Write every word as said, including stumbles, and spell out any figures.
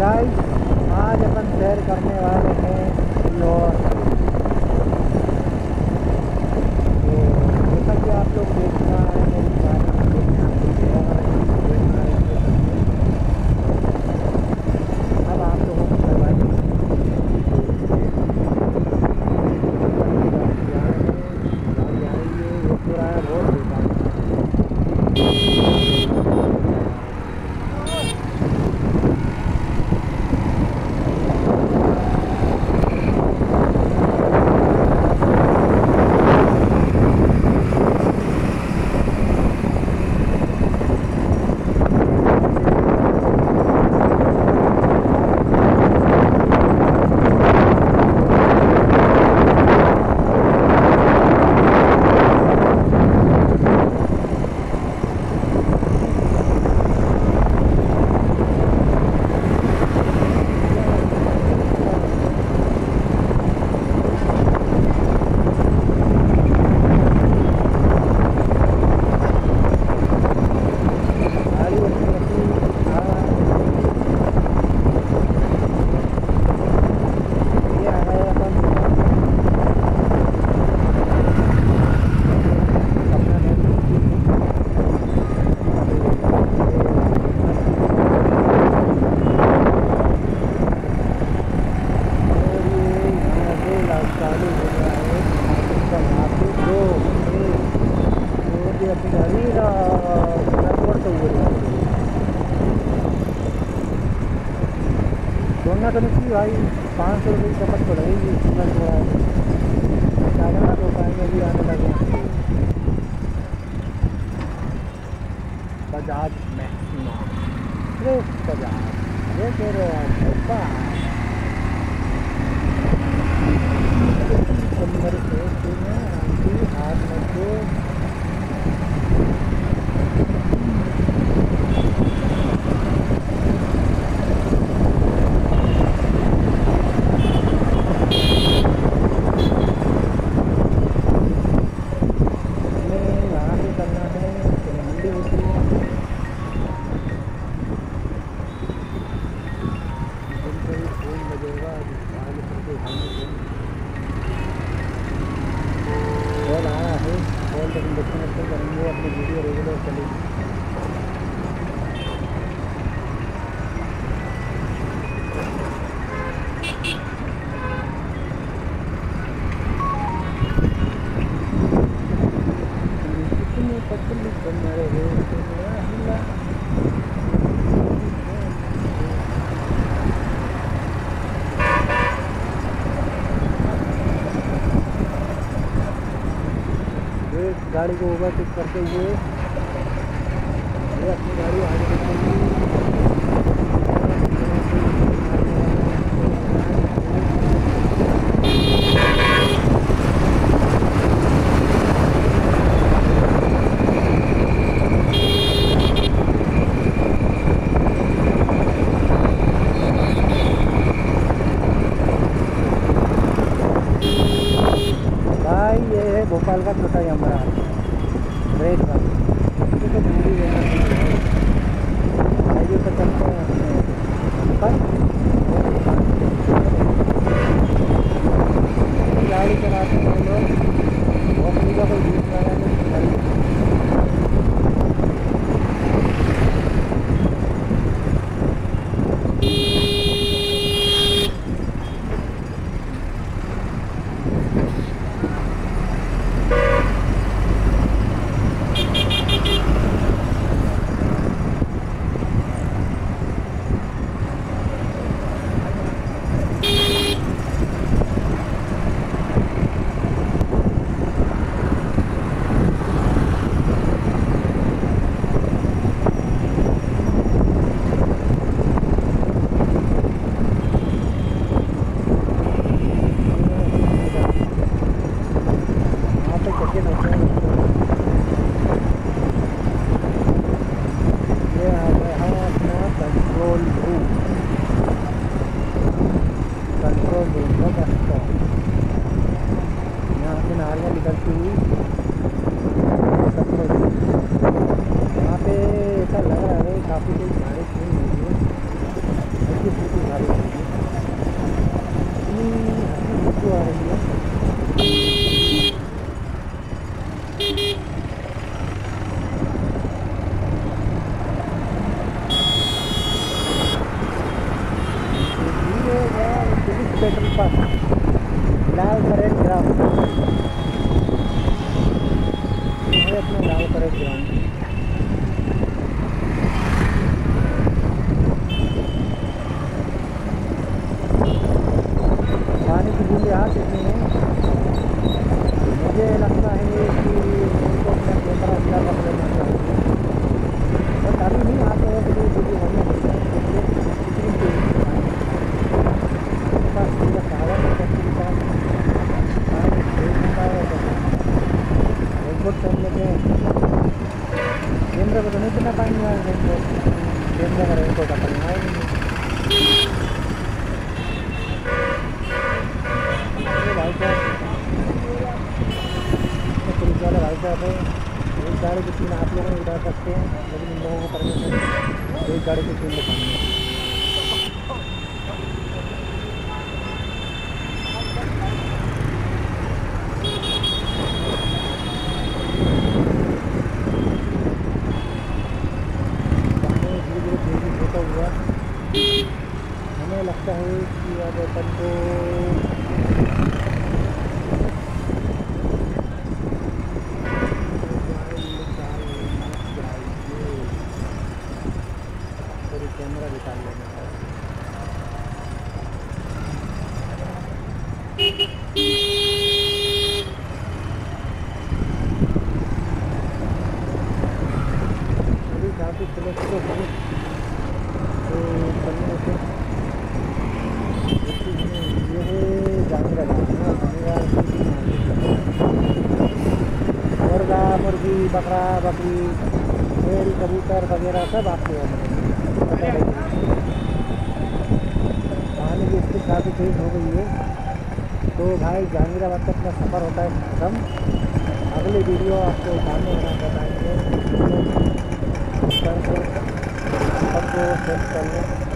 Guys आज अपन सैर करने वाले हैं और तो जैसा कि आप लोग देखना है मेरी गाड़ी में देखना देखना अब आप लोगों को करवाएंगे ये पूरा रोड देता है। छोड़ना तो नहीं भाई, पाँच सौ रुपये की खपत तो लगेगी। मैं थोड़ा ज़्यादा हो पाएंगे भी आने लगे। बजाज मैक्सिमा फ्रेश बजाज ये कह रहे हैं मेरे फेस में हाथ में जो कॉल आया है कॉल लेकिन डिस्कनेक्ट करेंगे अपनी वीडियो रेगुलर चलेगी। कितने पतली बन रहे गाड़ी को ओवरटेक करते हुए ये अपनी गाड़ी आगे बढ़ेगी। भाई ये है भोपाल का छोटा यमरा रेड का तो पूरी हाईवे पर चलते हैं पर गाड़ी चलाते हैं लोग और पूरा कोई बीच वाला नहीं। Petrol pump Lal parade ground है अपना लाल परेड ग्राउंड। पानी की बूंदे आ चुकी हैं। मुझे लगता है कि उनको अपना कैमरा अंदर रख लेना चाहिए, बट अभी नहीं आते हैं तो वीडियो होने लगता है। कितनी तेज़ी से मेरे पास पूरा साधन है, के पास पानी एक घंटा है रेनकोट पहन लेते हैं। कैमरे को तो नहीं पहना पाएंगे यार, रेनकोट कैमरे का रेनकोट अपन आएंगे भाई साहब। पुलिस वाले भाई साहब है, एक गाड़ी की तीन आप लोगों ने उठा सकते हैं, लेकिन इन लोगों को परमिशन एक गाड़ी की तीन दिखानी है। पानी धीरे धीरे तेजी होता हुआ हमें लगता है कि अब अपन को कैमरा निकाल लेना है। अभी काफ़ी स्लो स्लो है तो चलने से ये है जानेगा मुर्गा मुर्गी बकरा बकरी भेड़ कबूतर वगैरह सब आपके यहाँ मिलेंगे। पानी की स्थिति काफ़ी तेज़ हो गई है तो भाई जहांगीराबाद तक का सफ़र होता है खत्म। अगली वीडियो आपको सामने बना बताएंगे, सबको सेट कर लें।